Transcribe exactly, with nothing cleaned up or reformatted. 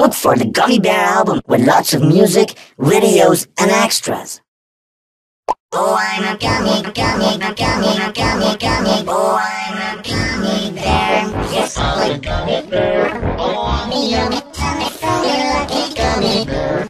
Look for the Gummy Bear album with lots of music, videos, and extras. Oh, I'm a gummy, gummy, gummy, gummy, gummy, gummy. Oh, I'm a gummy bear. Yes, I'm a gummy bear. Oh, I'm a yummy, yummy, yummy, lucky gummy bear.